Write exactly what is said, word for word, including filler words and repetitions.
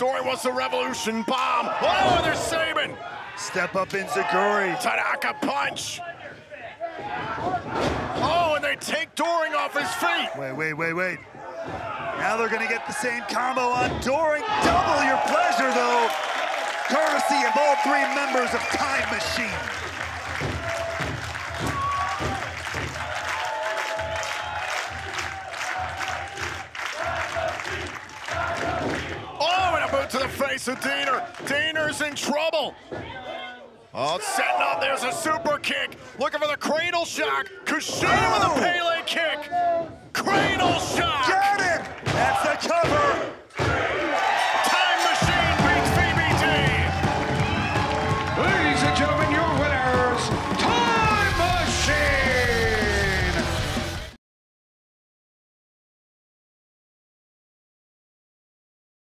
Doering wants the revolution bomb. Oh, and there's Sabin. Step up in Zaguri. Tanaka punch. Oh, and they take Doering off his feet. Wait, wait, wait, wait. Now they're gonna get the same combo on Doering. Double your pleasure, though. Courtesy of all three members of Time Machine. Oh, and a boot to the face of Diener. Diener's in trouble. Oh, setting up, there's a super kick. Looking for the cradle shock. Kushida oh. with a Pele kick. Cradle shock. Got him. That's the